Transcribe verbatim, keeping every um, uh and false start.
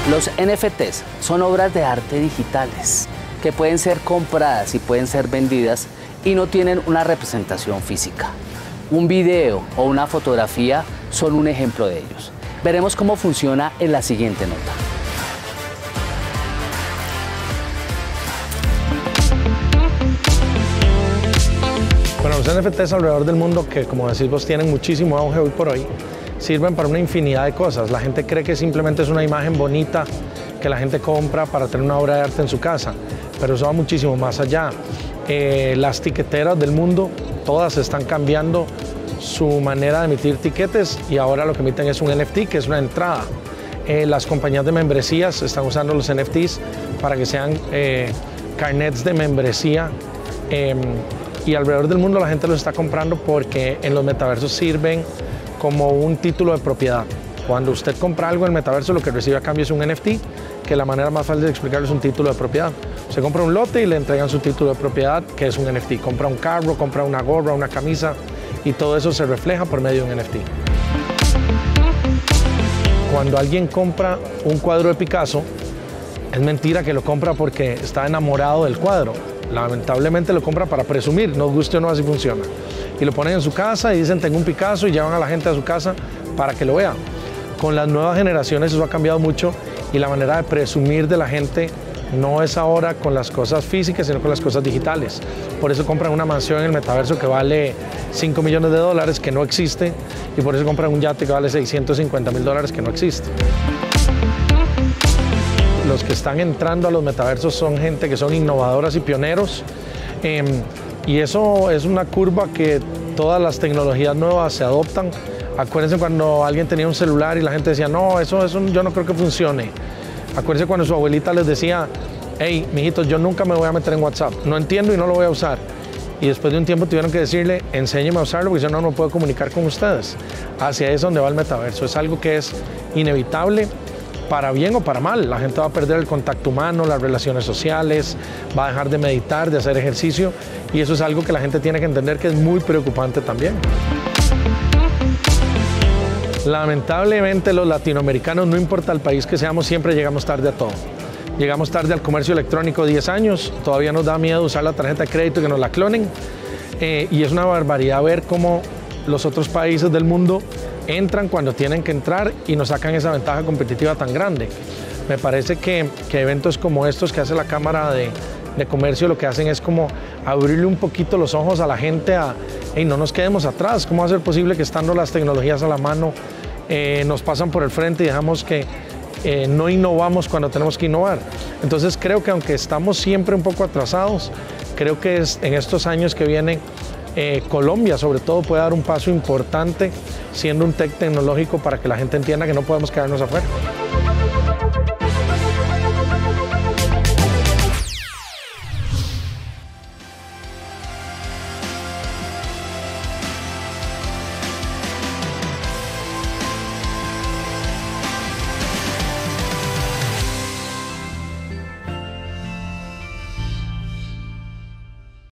Los N F Ts son obras de arte digitales que pueden ser compradas y pueden ser vendidas y no tienen una representación física. Un video o una fotografía son un ejemplo de ellos. Veremos cómo funciona en la siguiente nota. Bueno, los N F Ts alrededor del mundo, que como decís vos, tienen muchísimo auge hoy por hoy, sirven para una infinidad de cosas. La gente cree que simplemente es una imagen bonita que la gente compra para tener una obra de arte en su casa, pero eso va muchísimo más allá. Eh, las tiqueteras del mundo, todas están cambiando su manera de emitir tiquetes y ahora lo que emiten es un N F T, que es una entrada. Eh, las compañías de membresías están usando los N F Ts para que sean eh, carnets de membresía. Eh, y alrededor del mundo la gente los está comprando porque en los metaversos sirven como un título de propiedad. Cuando usted compra algo en el metaverso, lo que recibe a cambio es un N F T, que la manera más fácil de explicarlo es un título de propiedad. Se compra un lote y le entregan su título de propiedad, que es un N F T. Compra un carro, compra una gorra, una camisa, y todo eso se refleja por medio de un N F T. Cuando alguien compra un cuadro de Picasso, es mentira que lo compra porque está enamorado del cuadro. Lamentablemente lo compra para presumir, nos guste o no, así funciona. Y lo ponen en su casa y dicen tengo un Picasso y llevan a la gente a su casa para que lo vea. Con las nuevas generaciones eso ha cambiado mucho y la manera de presumir de la gente no es ahora con las cosas físicas, sino con las cosas digitales. Por eso compran una mansión en el metaverso que vale cinco millones de dólares, que no existe, y por eso compran un yate que vale seiscientos cincuenta mil dólares, que no existe. Los que están entrando a los metaversos son gente que son innovadoras y pioneros, eh, y eso es una curva que todas las tecnologías nuevas se adoptan. Acuérdense cuando alguien tenía un celular y la gente decía, no, eso, eso yo no creo que funcione. Acuérdense cuando su abuelita les decía, hey, mijitos, yo nunca me voy a meter en WhatsApp, no entiendo y no lo voy a usar. Y después de un tiempo tuvieron que decirle, enséñeme a usarlo, porque si no, no puedo comunicar con ustedes. Hacia ahí es donde va el metaverso. Es algo que es inevitable, para bien o para mal. La gente va a perder el contacto humano, las relaciones sociales, va a dejar de meditar, de hacer ejercicio, y eso es algo que la gente tiene que entender que es muy preocupante también. Lamentablemente los latinoamericanos, no importa el país que seamos, siempre llegamos tarde a todo. Llegamos tarde al comercio electrónico diez años, todavía nos da miedo usar la tarjeta de crédito y que nos la clonen. Eh, y es una barbaridad ver cómo los otros países del mundo entran cuando tienen que entrar y nos sacan esa ventaja competitiva tan grande. Me parece que, que eventos como estos que hace la Cámara de, de Comercio lo que hacen es como abrirle un poquito los ojos a la gente a, hey, no nos quedemos atrás, ¿cómo va a ser posible que estando las tecnologías a la mano eh, nos pasan por el frente y dejamos que eh, no innovamos cuando tenemos que innovar? Entonces creo que aunque estamos siempre un poco atrasados, creo que es, en estos años que vienen eh, Colombia sobre todo puede dar un paso importante siendo un tech tecnológico para que la gente entienda que no podemos quedarnos afuera.